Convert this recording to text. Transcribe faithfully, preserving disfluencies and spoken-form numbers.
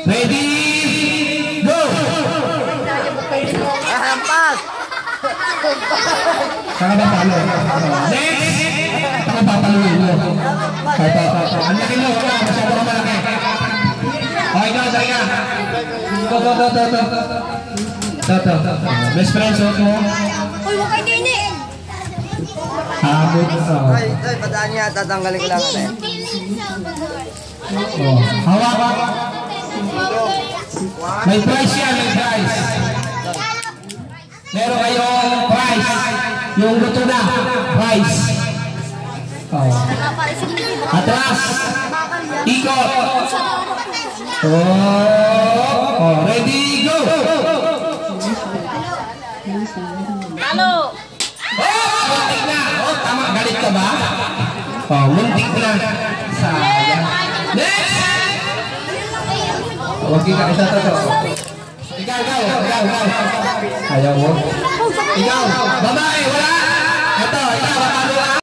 Ready? Go! Hampas! Saka ba palo? Next! Saka ba paluin mo? Ito, ito. Ang laki mo, wala. Masyado ka malaki. Okay ka, sorry ka. Ito, ito, ito, ito, ito. Ito, ito. Best friend, suot mo. Uy, huwag kayo nini! Habot ito. Ay, ay, padaan niya. Tatanggalin ko lang. Oh, hawak. May price yan, may price. Meron kayong price. Yung luto na, price. Oh. Atras. Ikot. Oh, oh, ready, go. Halo! Oh, muntik na. Oh, tama, galit ka ba? Oh, muntik na. Sayang. Next! Huwag ka isa to to. Ikaw, ikaw, ikaw, ikaw. Ayaw mo. Ikaw, babae, wala. Ito, ikaw,